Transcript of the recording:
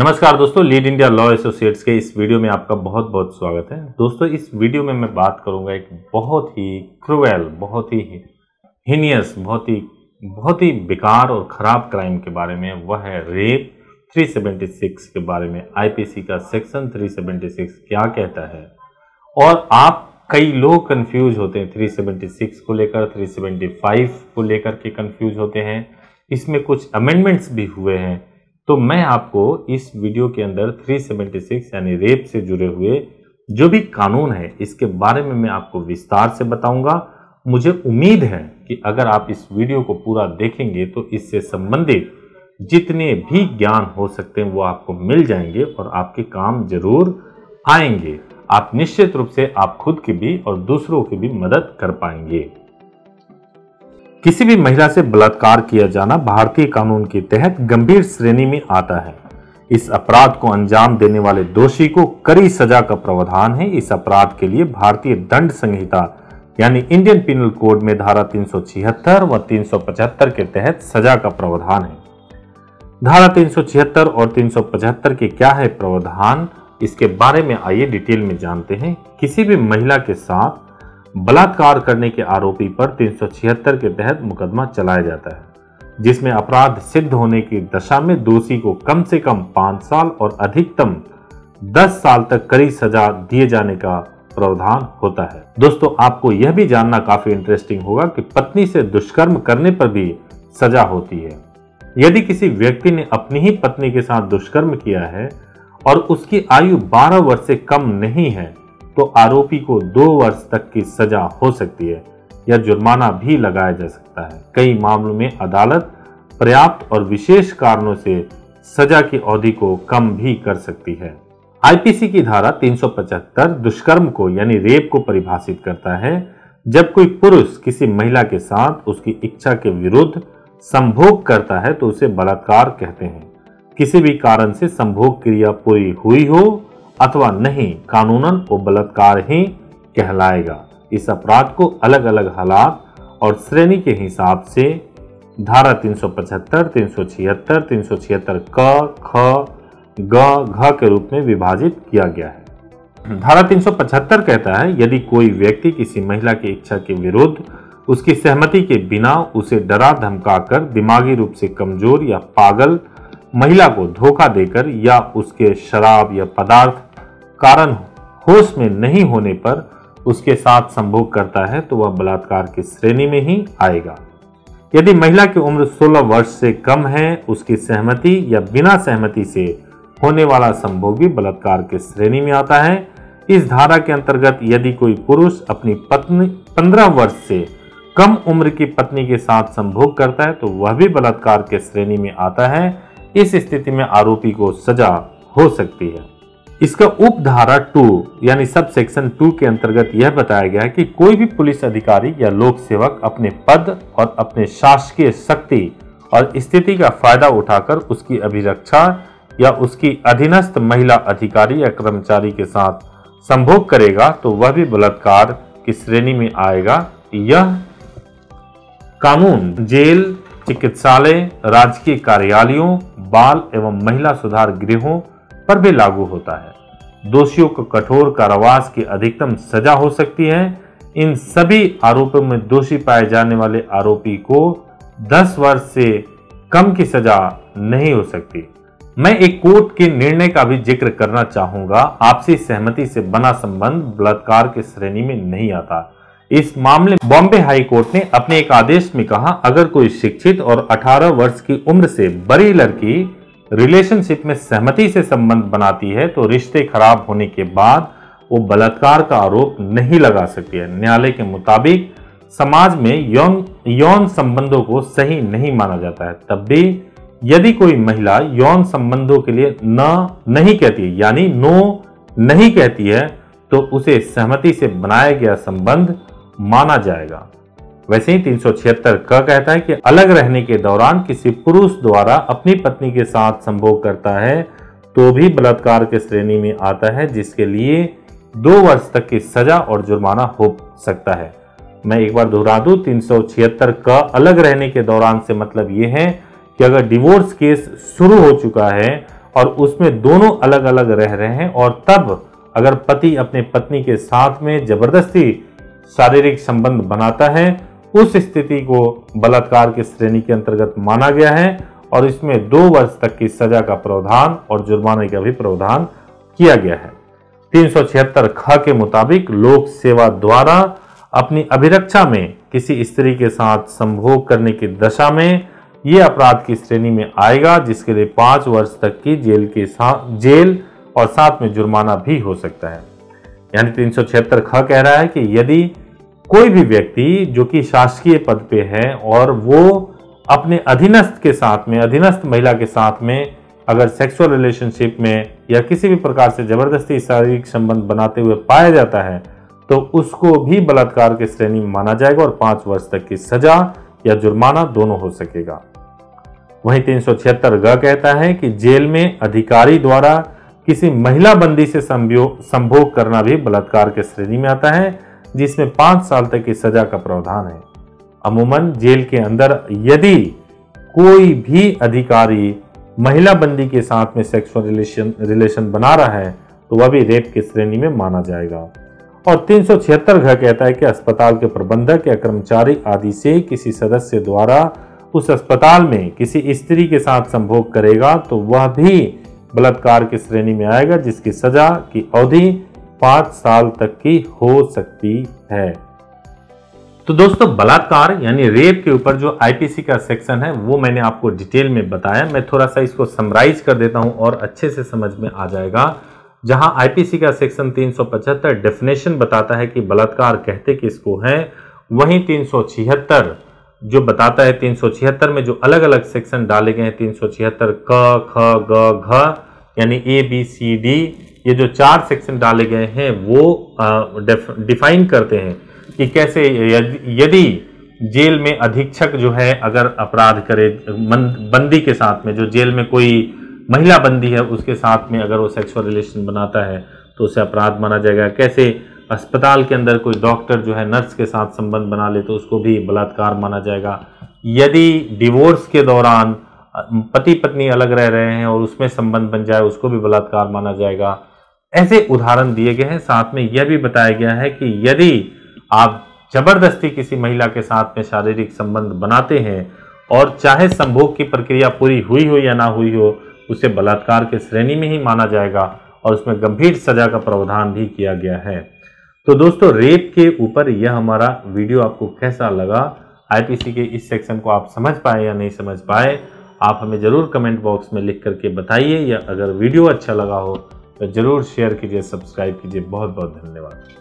नमस्कार दोस्तों, lead India law associates के इस वीडियो में आपका बहुत बहुत स्वागत है। दोस्तों, इस वीडियो में मैं बात करूंगा एक बहुत ही क्रूएल, बहुत ही हीनियस, बहुत ही बेकार और खराब क्राइम के बारे में। वह है रेप 376 के बारे में। आईपीसी का सेक्शन 376 क्या कहता है। और आप कई लोग कंफ्यूज होते हैं 376 को लेकर, 375 को लेकर के कंफ्यूज होते हैं। इसमें कुछ अमेंडमेंट्स भी हुए हैं। तो मैं आपको इस वीडियो के अंदर 376 यानी रेप से जुड़े हुए जो भी कानून है इसके बारे में मैं आपको विस्तार से बताऊंगा। मुझे उम्मीद है कि अगर आप इस वीडियो को पूरा देखेंगे तो इससे संबंधित जितने भी ज्ञान हो सकते हैं वो आपको मिल जाएंगे और आपके काम जरूर आएंगे। आप निश्चित रूप से आप खुद की भी और दूसरों की भी मदद कर पाएंगे। किसी भी महिला से बलात्कार किया जाना भारतीय कानून के तहत गंभीर श्रेणी में आता है। इस अपराध को अंजाम देने वाले दोषी को कड़ी सजा का प्रावधान है। इस अपराध के लिए भारतीय दंड संहिता यानी इंडियन पिनल कोड में धारा 376 व 375 के तहत सजा का प्रावधान है। धारा 376 और 375 के क्या है प्रावधान, इसके बारे में आइए डिटेल में जानते हैं। किसी भी महिला के साथ बलात्कार करने के आरोपी पर 376 के तहत मुकदमा चलाया जाता है, जिसमें अपराध सिद्ध होने की दशा में दोषी को कम से कम 5 साल और अधिकतम 10 साल तक कड़ी सजा दिए जाने का प्रावधान होता है। दोस्तों, आपको यह भी जानना काफी इंटरेस्टिंग होगा कि पत्नी से दुष्कर्म करने पर भी सजा होती है। यदि किसी व्यक्ति ने अपनी ही पत्नी के साथ दुष्कर्म किया है और उसकी आयु 12 वर्ष से कम नहीं है तो आरोपी को 2 वर्ष तक की सजा हो सकती है या जुर्माना भी लगाया जा सकता है। कई मामलों में अदालत पर्याप्त और विशेष कारणों से सजा की अवधि को कम भी कर सकती है। आईपीसी की धारा 375 दुष्कर्म को यानी रेप को परिभाषित करता है। जब कोई पुरुष किसी महिला के साथ उसकी इच्छा के विरुद्ध संभोग करता है तो उसे बलात्कार कहते हैं। किसी भी कारण से संभोग क्रिया पूरी हुई हो अथवा नहीं, कानूनन वो बलात्कार ही कहलाएगा। इस अपराध को अलग अलग हालात और श्रेणी के हिसाब से धारा 375, 376, 376 क, ख, ग, घ के रूप में विभाजित किया गया है। धारा 375 कहता है यदि कोई व्यक्ति किसी महिला की इच्छा के विरुद्ध उसकी सहमति के बिना उसे डरा धमकाकर दिमागी रूप से कमजोर या पागल महिला को धोखा देकर या उसके शराब या पदार्थ कारण होश में नहीं होने पर उसके साथ संभोग करता है तो वह बलात्कार की श्रेणी में ही आएगा। यदि महिला की उम्र 16 वर्ष से कम है, उसकी सहमति या बिना सहमति से होने वाला संभोग भी बलात्कार की श्रेणी में आता है। इस धारा के अंतर्गत यदि कोई पुरुष अपनी पत्नी 15 वर्ष से कम उम्र की पत्नी के साथ संभोग करता है तो वह भी बलात्कार के श्रेणी में आता है। इस स्थिति में आरोपी को सजा हो सकती है। इसका उपधारा 2 यानी सब सेक्शन 2 के अंतर्गत यह बताया गया है कि कोई भी पुलिस अधिकारी या लोक सेवक अपने पद और अपने शासकीय शक्ति और स्थिति का फायदा उठाकर उसकी अभिरक्षा या उसकी अधीनस्थ महिला अधिकारी या कर्मचारी के साथ संभोग करेगा तो वह भी बलात्कार की श्रेणी में आएगा। यह कानून जेल, चिकित्सालय, राजकीय कार्यालयों, बाल एवं महिला सुधार गृहों पर भी लागू होता है। दोषियों को कठोर कारावास की अधिकतम सजा हो सकती है। इन सभी आरोपों में दोषी पाए जाने वाले आरोपी को 10 वर्ष से कम की सजा नहीं हो सकती। मैं एक कोर्ट के निर्णय का भी जिक्र करना चाहूंगा। आपसी सहमति से बना संबंध बलात्कार की श्रेणी में नहीं आता। इस मामले में बॉम्बे हाई कोर्ट ने अपने एक आदेश में कहा, अगर कोई शिक्षित और 18 वर्ष की उम्र से बड़ी लड़की रिलेशनशिप में सहमति से संबंध बनाती है तो रिश्ते खराब होने के बाद वो बलात्कार का आरोप नहीं लगा सकती है। न्यायालय के मुताबिक समाज में यौन संबंधों को सही नहीं माना जाता है। तब भी यदि कोई महिला यौन संबंधों के लिए नहीं कहती है यानी नो नहीं कहती है तो उसे सहमति से बनाया गया संबंध माना जाएगा। वैसे ही 376 का कहता है कि अलग रहने के दौरान किसी पुरुष द्वारा अपनी पत्नी के साथ संभोग करता है तो भी बलात्कार के श्रेणी में आता है, जिसके लिए 2 वर्ष तक की सजा और जुर्माना हो सकता है। मैं एक बार दोहरा दूं, 376 का अलग रहने के दौरान से मतलब ये है कि अगर डिवोर्स केस शुरू हो चुका है और उसमें दोनों अलग अलग रह रहे हैं, और तब अगर पति अपने पत्नी के साथ में जबरदस्ती शारीरिक संबंध बनाता है, उस स्थिति को बलात्कार की श्रेणी के अंतर्गत माना गया है और इसमें 2 वर्ष तक की सजा का प्रावधान और जुर्माने का भी प्रावधान किया गया है। 376 ख के मुताबिक लोक सेवा द्वारा अपनी अभिरक्षा में किसी स्त्री के साथ संभोग करने की दशा में यह अपराध की श्रेणी में आएगा, जिसके लिए 5 वर्ष तक की जेल और साथ में जुर्माना भी हो सकता है। यानी 376 ख कह रहा है कि यदि कोई भी व्यक्ति जो कि शासकीय पद पे है और वो अपने अधीनस्थ के साथ में, अधीनस्थ महिला के साथ में अगर सेक्सुअल रिलेशनशिप में या किसी भी प्रकार से जबरदस्ती शारीरिक संबंध बनाते हुए पाया जाता है, तो उसको भी बलात्कार की श्रेणी में माना जाएगा और 5 वर्ष तक की सजा या जुर्माना दोनों हो सकेगा। वहीं 376 ग कहता है कि जेल में अधिकारी द्वारा किसी महिला बंदी से संभोग करना भी बलात्कार के श्रेणी में आता है, जिसमें 5 साल तक की सजा का प्रावधान है। अमूमन जेल के अंदर यदि कोई भी अधिकारी महिला बंदी के साथ में सेक्सुअल रिलेशन बना रहा है तो वह भी रेप की श्रेणी में माना जाएगा। और 376 घ कहता है कि अस्पताल के प्रबंधक या कर्मचारी आदि से किसी सदस्य द्वारा उस अस्पताल में किसी स्त्री के साथ संभोग करेगा तो वह भी बलात्कार की श्रेणी में आएगा, जिसकी सजा की अवधि 5 साल तक की हो सकती है। तो दोस्तों, बलात्कार यानी रेप के ऊपर जो आईपीसी का सेक्शन है वो मैंने आपको डिटेल में बताया। मैं थोड़ा सा इसको समराइज कर देता हूं और अच्छे से समझ में आ जाएगा। जहां आईपीसी का सेक्शन 375 डेफिनेशन बताता है कि बलात्कार कहते किसको है, वहीं 376 जो बताता है, 376 में जो अलग अलग सेक्शन डाले गए हैं, 376 क, ख, ग, घ यानी ए बी सी डी, ये जो 4 सेक्शन डाले गए हैं वो डिफाइन करते हैं कि कैसे यदि जेल में अधीक्षक जो है अगर अपराध करे बंदी के साथ में, जो जेल में कोई महिला बंदी है उसके साथ में अगर वो सेक्सुअल रिलेशन बनाता है तो उसे अपराध माना जाएगा। कैसे अस्पताल के अंदर कोई डॉक्टर जो है नर्स के साथ संबंध बना ले तो उसको भी बलात्कार माना जाएगा। यदि डिवोर्स के दौरान पति पत्नी अलग रह रहे हैं और उसमें संबंध बन जाए उसको भी बलात्कार माना जाएगा। ऐसे उदाहरण दिए गए हैं। साथ में यह भी बताया गया है कि यदि आप जबरदस्ती किसी महिला के साथ में शारीरिक संबंध बनाते हैं और चाहे संभोग की प्रक्रिया पूरी हुई हो या ना हुई हो, उसे बलात्कार के श्रेणी में ही माना जाएगा और उसमें गंभीर सजा का प्रावधान भी किया गया है। तो दोस्तों, रेप के ऊपर यह हमारा वीडियो आपको कैसा लगा, आईपीसी के इस सेक्शन को आप समझ पाए या नहीं समझ पाए, आप हमें जरूर कमेंट बॉक्स में लिख करके बताइए। या अगर वीडियो अच्छा लगा हो तो जरूर शेयर कीजिए, सब्सक्राइब कीजिए। बहुत बहुत धन्यवाद।